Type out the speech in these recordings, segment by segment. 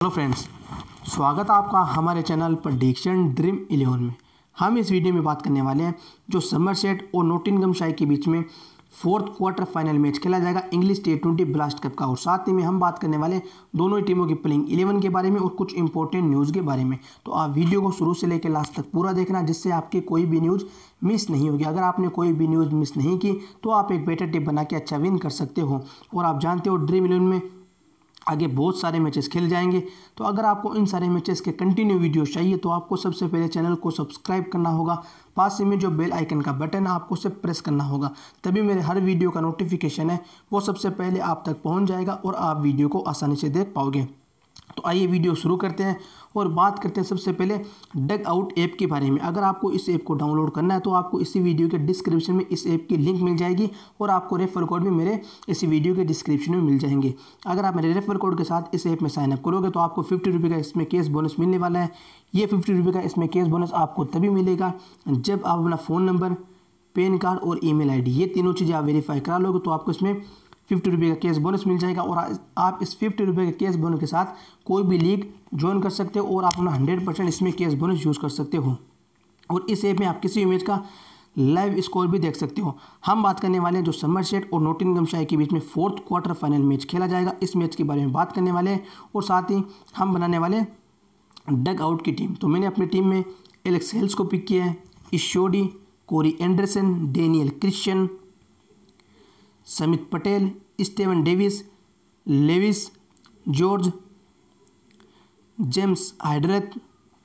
Hello friends, स्वागत है आपका हमारे चैनल प्रेडिक्शन ड्रीम 11 में। हम इस वीडियो में बात करने वाले हैं जो समरसेट और नॉटिंघमशायर के बीच में फोर्थ क्वार्टर फाइनल मैच खेला जाएगा इंग्लिश T20 ब्लास्ट कप का। और साथ ही में हम बात करने वाले दोनों ही टीमों की प्लेइंग 11 के बारे में और कुछ इंपॉर्टेंट न्यूज़ के बारे में। तो आप वीडियो को शुरू से लेकर लास्ट तक पूरा देखना, जिससे आपकी कोई भी न्यूज़ मिस नहीं होगी। अगर आपने कोई भी न्यूज़ मिस नहीं की तो आप एक बेटर टिप बना के अच्छा विन कर सकते हो। और आप जानते हो ड्रीम 11 में आगे बहुत सारे मैचेस खेले जाएंगे। तो अगर आपको इन सारे मैचेस के कंटिन्यू वीडियो चाहिए तो आपको सबसे पहले चैनल को सब्सक्राइब करना होगा। पास में जो बेल आइकन का बटन है आपको उसे प्रेस करना होगा, तभी मेरे हर वीडियो का नोटिफिकेशन है वो सबसे पहले आप तक पहुंच जाएगा और आप वीडियो को आसानी से देख पाओगे। तो आइए वीडियो शुरू करते हैं और बात करते हैं सबसे पहले डग आउट ऐप के बारे में। अगर आपको इस ऐप को डाउनलोड करना है तो आपको इसी वीडियो के डिस्क्रिप्शन में इस ऐप की लिंक मिल जाएगी और आपको रेफर कोड भी मेरे इसी वीडियो के डिस्क्रिप्शन में मिल जाएंगे। अगर आप मेरे रेफर कोड के साथ इस ऐप में साइनअप करोगे तो आपको 50 रुपये का इसमें कैश बोनस मिलने वाला है। ये 50 रुपये का इसमें कैश बोनस आपको तभी मिलेगा जब आप अपना फ़ोन नंबर, पैन कार्ड और ईमेल आईडी ये तीनों चीज़ें आप वेरीफाई करा लोगे तो आपको इसमें 50 रुपये का कैश बोनस मिल जाएगा। और आप इस 50 रुपये के कैश बोनस के साथ कोई भी लीग ज्वाइन कर सकते हो और आप अपना 100% इसमें कैश बोनस यूज़ कर सकते हो। और इस ऐप में आप किसी भी मैच का लाइव स्कोर भी देख सकते हो। हम बात करने वाले हैं जो समरसेट और नॉटिंघमशायर के बीच में फोर्थ क्वार्टर फाइनल मैच खेला जाएगा, इस मैच के बारे में बात करने वाले हैं। और साथ ही हम बनाने वाले डग आउट की टीम। तो मैंने अपनी टीम में एलेक्स हेल्स को पिक किया है, Ish Sodhi, Corey Anderson, Daniel Christian, Samit Patel, Steven Davies, Lewis George, James Hildreth,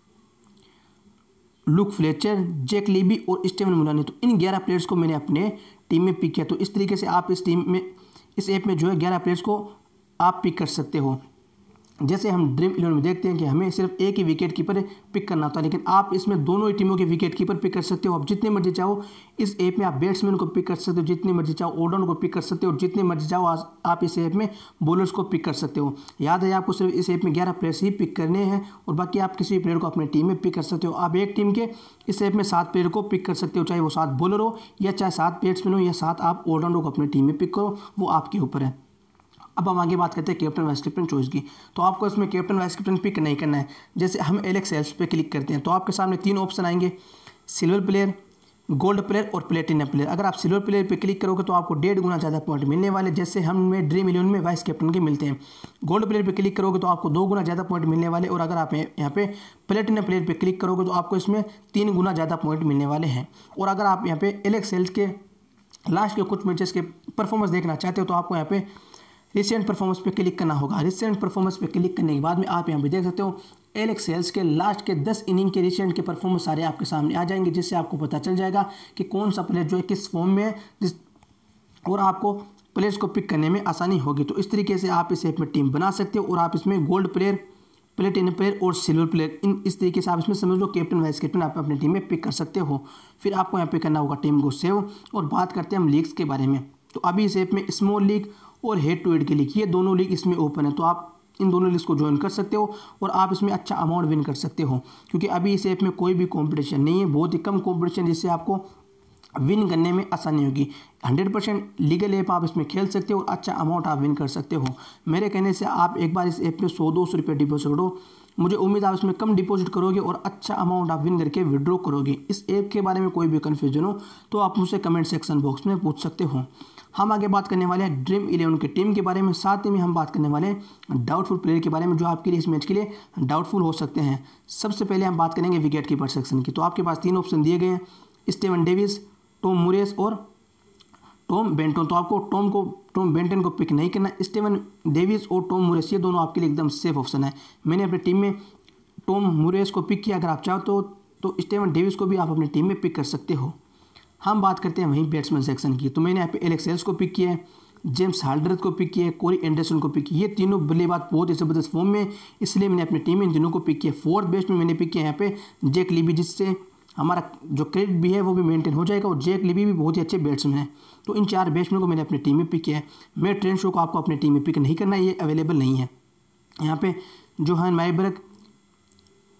Luke Fletcher, Jack Libby और स्टीवन मुलानी। तो इन 11 प्लेयर्स को मैंने अपने टीम में पिक किया। तो इस तरीके से आप इस टीम में इस ऐप में जो है 11 प्लेयर्स को आप पिक कर सकते हो। जैसे हम ड्रीम 11 में देखते हैं कि हमें सिर्फ एक ही विकेट कीपर पिक करना होता है, लेकिन आप इसमें दोनों ही टीमों के विकेट कीपर पिक कर सकते हो। आप जितने मर्जी चाहो इस ऐप में आप बैट्समैन को पिक कर सकते हो, जितनी मर्जी चाहो ऑलराउंडर को पिक कर सकते हो, और जितनी मर्जी चाहो आप इस ऐप में बॉलर्स को पिक कर सकते हो। याद है आपको सिर्फ इस ऐप में 11 प्लेयर्स ही पिक करने हैं और बाकी आप किसी भी प्लेयर को अपनी टीम में पिक कर सकते हो। आप एक टीम के इस ऐप में 7 प्लेयर को पिक कर सकते हो, चाहे वो 7 बॉलर हो या चाहे 7 बैट्समैन हो या 7 आप ऑलराउंडर को अपनी टीम में पिक करो, वो आपके ऊपर है। अब हम आगे बात करते हैं कैप्टन वाइस कैप्टन चॉइस की। तो आपको इसमें कैप्टन वाइस कैप्टन पिक नहीं करना है। जैसे हम एलेक्स हेल्स पे क्लिक करते हैं तो आपके सामने 3 ऑप्शन आएंगे, सिल्वर प्लेयर, गोल्ड प्लेयर और प्लेटिनम प्लेयर। अगर आप सिल्वर प्लेयर पे क्लिक करोगे तो आपको 1.5 गुना ज़्यादा पॉइंट मिलने वाले, जैसे हमें ड्रीम 11 में वाइस कैप्टन के मिलते हैं। गोल्ड प्लेयर पे क्लिक करोगे तो आपको 2 गुना ज़्यादा पॉइंट मिलने वाले, और अगर आप यहाँ पे प्लेटिनम प्लेयर पे क्लिक करोगे तो आपको इसमें 3 गुना ज़्यादा पॉइंट मिलने वाले हैं। और अगर आप यहाँ पे एलेक्स हेल्स के लास्ट के कुछ मैचेस के परफॉर्मेंस देखना चाहते हो तो आपको यहाँ पे रिसेंट परफॉर्मेंस पे क्लिक करना होगा। रिसेंट परफॉर्मेंस पे क्लिक करने के बाद में आप यहाँ पे देख सकते हो एलेक्स हेल्स के लास्ट के 10 इनिंग के रिसेंट के परफॉर्मेंस सारे आपके सामने आ जाएंगे, जिससे आपको पता चल जाएगा कि कौन सा प्लेयर जो है किस फॉर्म में है, और आपको प्लेयर्स को पिक करने में आसानी होगी। तो इस तरीके से आप इस ऐप में टीम बना सकते हो और आप इसमें गोल्ड प्लेयर, प्लेटिनम प्लेयर और सिल्वर प्लेयर इस तरीके से आप इसमें समझ लो कैप्टन वाइस कैप्टन आप अपनी टीम में पिक कर सकते हो। फिर आपको यहाँ पे करना होगा टीम को सेव। और बात करते हैं हम लीग्स के बारे में। तो अभी इस ऐप में स्मॉल लीग और हेड टू हेड की लीग, ये दोनों लीग इसमें ओपन है। तो आप इन दोनों लीग्स को ज्वाइन कर सकते हो और आप इसमें अच्छा अमाउंट विन कर सकते हो, क्योंकि अभी इस ऐप में कोई भी कंपटीशन नहीं है, बहुत ही कम कंपटीशन, जिससे आपको विन करने में आसानी होगी। 100% लीगल ऐप आप इसमें खेल सकते हो और अच्छा अमाउंट आप विन कर सकते हो। मेरे कहने से आप एक बार इस ऐप में 100-200 रुपये डिपॉजिट करो, मुझे उम्मीद आप इसमें कम डिपॉजिट करोगे और अच्छा अमाउंट आप विन करके विड्रॉ करोगे। इस ऐप के बारे में कोई भी कन्फ्यूजन हो तो आप मुझसे कमेंट सेक्शन बॉक्स में पूछ सकते हो। हम आगे बात करने वाले हैं ड्रीम 11 की टीम के बारे में, साथ ही में हम बात करने वाले हैं डाउटफुल प्लेयर के बारे में जो आपके लिए इस मैच के लिए डाउटफुल हो सकते हैं। सबसे पहले हम बात करेंगे विकेट कीपर सेक्शन की। तो आपके पास 3 ऑप्शन दिए गए हैं, स्टीवन डेविस, टॉम मुरेस और टॉम बेंटन। तो आपको टॉम बेंटन को पिक नहीं करना। स्टीवन डेविस और टॉम मुरेस ये दोनों आपके लिए एकदम सेफ ऑप्शन है। मैंने अपनी टीम में टॉम मुरेस को पिक किया। अगर आप चाहो तो स्टीवन डेविस को भी आप अपनी टीम में पिक कर सकते हो। हम बात करते हैं वहीं बैट्समैन सेक्शन की। तो मैंने यहाँ पे एलेक्स हेल्स को पिक किया है, जेम्स हाइड्रेथ को पिक किया है, कोरी एंडरसन को पिक किया। ये तीनों बल्लेबाज बहुत ही ज़बरदस्त फॉर्म में, इसलिए मैंने अपनी टीम में इन तीनों को पिक किया। 4th बेस्ट में मैंने पिक किया यहाँ पे जैक लीबी, जिससे हमारा जो क्रेडिट भी है वो भी मेंटेन हो जाएगा, और जैक लीबी भी बहुत ही अच्छे बैट्समैन हैं। तो इन 4 बैट्समैन को मैंने अपनी टीम में पिक किया है। मैं ट्रेंड शो को आपको अपनी टीम में पिक नहीं करना, ये अवेलेबल नहीं है। यहाँ पे जोहान माइबर्ग,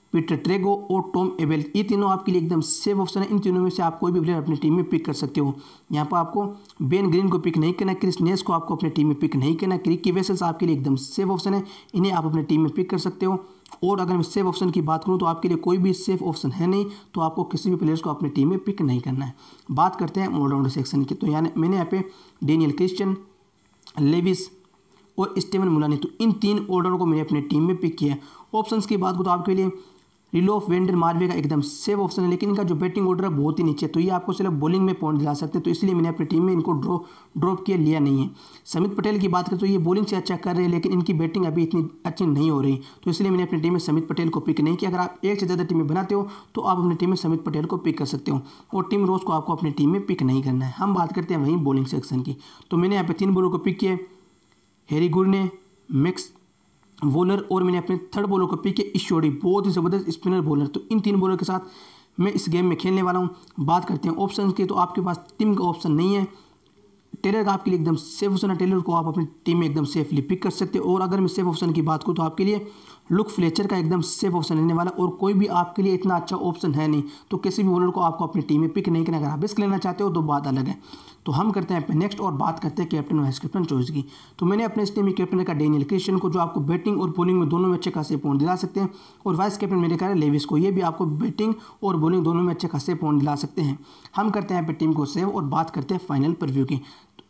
पीटर ट्रेगो और टॉम एबेल, ये तीनों आपके लिए एकदम सेफ ऑप्शन है। इन तीनों में से आप कोई भी प्लेयर अपनी टीम में पिक कर सकते हो। यहाँ पर आपको बेन ग्रीन को पिक नहीं करना, क्रिस नेस को आपको अपनी टीम में पिक नहीं करना। रिकी वेसेल्स आपके लिए एकदम सेफ ऑप्शन है, इन्हें आप अपनी टीम में पिक कर सकते हो। और अगर मैं सेफ ऑप्शन की बात करूँ तो आपके लिए कोई भी सेफ ऑप्शन है नहीं, तो आपको किसी भी प्लेयर्स को अपनी टीम में पिक नहीं करना है। बात करते हैं ऑलराउंडर सेक्शन की, तो यानी मैंने यहाँ पे डेनियल क्रिश्चियन, लेविस और स्टीवन मुलानी, तो इन 3 ऑलराउंडर को मैंने अपनी टीम में पिक किया है। ऑप्शंस की बात करूँ तो आपके लिए रिलोफ वेंडर मार्वे का एकदम सेफ ऑप्शन है, लेकिन इनका जो बैटिंग ऑर्डर है बहुत ही नीचे, तो ये आपको सिर्फ बॉलिंग में पॉइंट दिला सकते हैं, तो इसलिए मैंने अपनी टीम में इनको ड्रॉप किया, लिया नहीं है। समित पटेल की बात करें तो ये बॉलिंग से अच्छा कर रहे हैं, लेकिन इनकी बैटिंग अभी इतनी अच्छी नहीं हो रही, तो इसलिए मैंने अपनी टीम में समित पटेल को पिक नहीं किया। अगर आप एक से ज़्यादा टीमें बनाते हो तो आप अपनी टीम में समित पटेल को पिक कर सकते हो, और टीम रोज को आपको अपनी टीम में पिक नहीं करना है। हम बात करते हैं वहीं बॉलिंग सेक्शन की, तो मैंने यहाँ पे 3 बॉलर को पिक किया, हैरी गुरने, मैक्स बॉलर, और मैंने अपने 3rd बॉलर को पिक किया ईश्वरी, बहुत ही ज़बरदस्त स्पिनर बॉलर। तो इन 3 बॉलर के साथ मैं इस गेम में खेलने वाला हूँ। बात करते हैं ऑप्शन की, तो आपके पास टीम का ऑप्शन नहीं है। टेलर का आपके लिए एकदम सेफ ऑप्शन है, टेलर को आप अपनी टीम में एकदम सेफली पिक कर सकते हो। और अगर मैं सेफ ऑप्शन की बात करूँ तो आपके लिए लुक फ्लेचर का एकदम सेफ ऑप्शन रहने वाला, और कोई भी आपके लिए इतना अच्छा ऑप्शन है नहीं, तो किसी भी बॉलर को आपको अपनी टीम में पिक नहीं करना। अगर आप रिस्क लेना चाहते हो तो बात अलग है। तो हम करते हैं नेक्स्ट और बात करते हैं कैप्टन वाइस कैप्टन चॉइस की। तो मैंने अपने इस टीम में कैप्टन का डेनियल क्रिश्चियन को, जो आपको बैटिंग और बॉलिंग में दोनों में अच्छे खासे पॉइंट दिला सकते हैं, और वाइस कैप्टन मेरे कहा लेविस को, ये भी आपको बैटिंग और बॉलिंग दोनों में अच्छे खासे पॉइंट दिला सकते हैं। हम करते हैं टीम को सेव और बात करते हैं फाइनल प्रीव्यू की।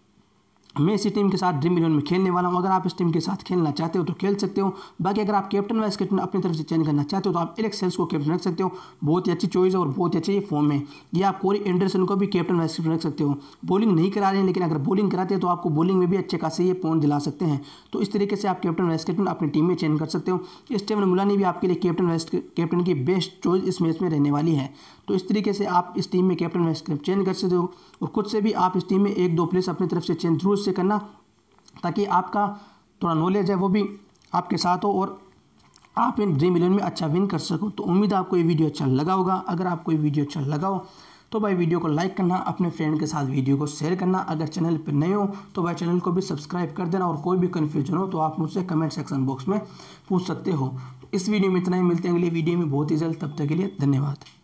मैं इसी टीम के साथ ड्रीम11 में खेलने वाला हूं। अगर आप इस टीम के साथ खेलना चाहते हो तो खेल सकते हो। बाकी अगर आप कैप्टन वाइस कैप्टन अपनी तरफ से चेंज करना चाहते हो तो आप एलेक्स हेल्स को कैप्टन रख सकते हो, बहुत ही अच्छी चॉइस है और बहुत ही अच्छे ये फॉर्म है। या आप कोरी एंडरसन को भी कैप्टन वाइस कैप्टन रख सकते हो। बॉलिंग नहीं करा रहे हैं, लेकिन अगर बॉलिंग कराते हैं तो आपको बॉलिंग में भी अच्छे खासे ये पॉइंट दिला सकते हैं। तो इस तरीके से आप कैप्टन वाइस कैप्टन अपनी टीम में चेंज कर सकते हो। स्टीवन मुलानी भी आपके लिए कैप्टन वाइस कैप्टन की बेस्ट चॉइस इस मैच में रहने वाली है। तो इस तरीके से आप इस टीम में कैप्टन वाइस कैप्टन चेंज कर सकते हो, और खुद से भी आप इस टीम में 1-2 प्लेयर्स अपनी तरफ से चेंज जरूर से करना, ताकि आपका थोड़ा नॉलेज है वो भी आपके साथ हो और आप इन ड्रीम11 में अच्छा विन कर सको। तो उम्मीद है आपको ये वीडियो अच्छा लगा होगा। अगर आपको ये वीडियो अच्छा लगा हो तो भाई वीडियो को लाइक करना, अपने फ्रेंड के साथ वीडियो को शेयर करना। अगर चैनल पर नए हो तो भाई चैनल को भी सब्सक्राइब कर देना, और कोई भी कन्फ्यूजन हो तो आप मुझसे कमेंट सेक्शन बॉक्स में पूछ सकते हो। इस वीडियो में इतना ही, मिलते हैं अगले वीडियो में बहुत ही जल्द। तब तक के लिए धन्यवाद।